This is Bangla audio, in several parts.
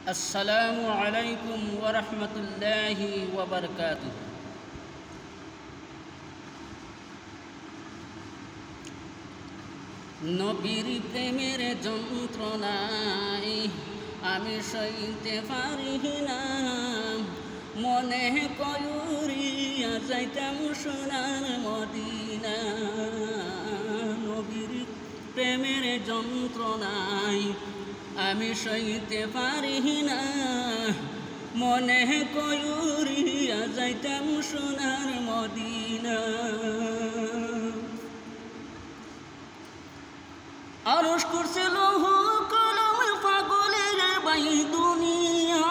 আসসালামু আলাইকুম ওয়া রাহমাতুল্লাহি ওয়া বারাকাতুহু। নবীর প্রেমের যন্ত্রণায় আমি সইতে পারি না, মনে কয়ুরিয়া যাইতাম সোনার মদিনা। নবীর প্রেমের যন্ত্রণায় আমি সইতে পারি না, মনে কয়ুরিয়া যাইতাম সোনার মদিনা। আরশ করছিল কলম পাগলের বাই দুনিয়া,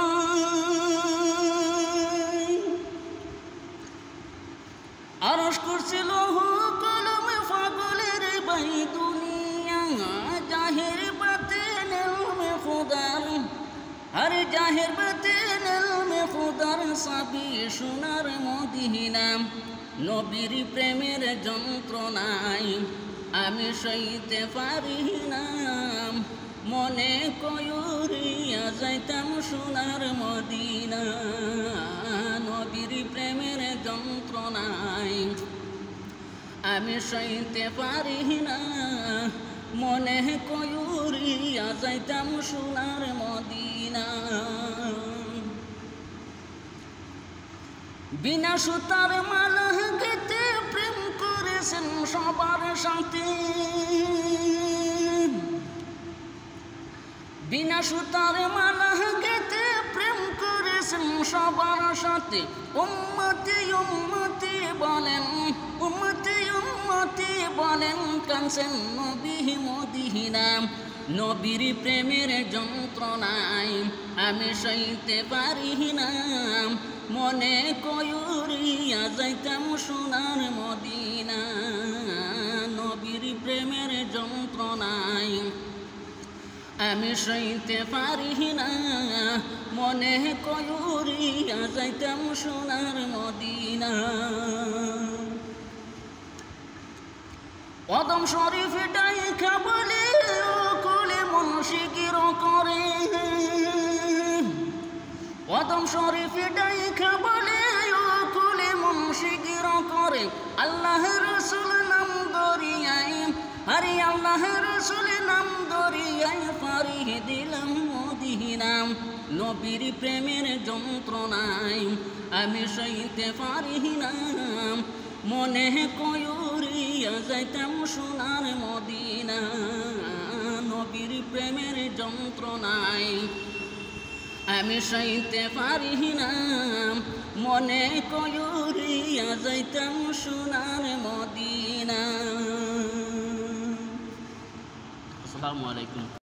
আরশ করছিল কলম পাগলের বাই দুনিয়া। জাহির বাতিন ইলমে খুদার, আরে জাহির বাতিন ইলমে খুদার সাবি সোনার মদিনা। নবীর প্রেমের যন্ত্রণায় আমি সইতে পারি না, মনে কয়ুরিয়া যাইতাম সোনার মদিনা। নবীর প্রেমের যন্ত্রণায় আমি সইতে পারি না, মনে কয়ুরিয়া যাইতাম সোনার মদিনা। বিনা সুতার মালা গেতে প্রেম করেছেন সবার সাথে, বিনা সুতার মালা গেতে প্রেম করেছেন সবার সাথে। উম্মতি উম্মতি বলেন, উম্মতি উম্মতি বলেন, কাঁদছেন নবী মদিনা। নবীর প্রেমের যন্ত্রণায় আমি সইতে পারি না, মনে কয়ুরিয়া যাইতাম সোনার মদিনা। নবীর প্রেমের যন্ত্রণায় আমি সইতে পারি না, মনে কয়ুরিয়া যাইতাম সোনার মদিনা। কদম শরীফ ডাইখা বলে ও কোলে মন শিকির করে, কদম শরীফ ডাইখা বলে ও কোলে মন শিকির করে। আল্লাহ রসুল নাম দরিয়ায়, আরে আল্লাহ রসুল নাম দরিয়ায় পারি দিলাম মদিনা। নবীর প্রেমের যন্ত্রণায় আমি সইতে পারি না, মনে কয়ুরিয়া যাইতাম সোনার মদিনা। নবীর প্রেমের যন্ত্রণায় আমি সইতে পারি না, মনে কয়ুরিয়া যাইতাম সোনার মদিনা। আসসালামু আলাইকুম।